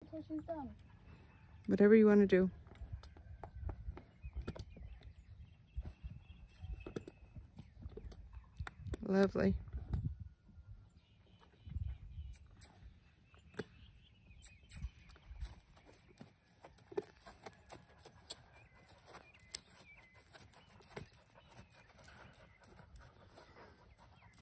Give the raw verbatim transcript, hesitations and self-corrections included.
till she's done. Whatever you want to do. Lovely.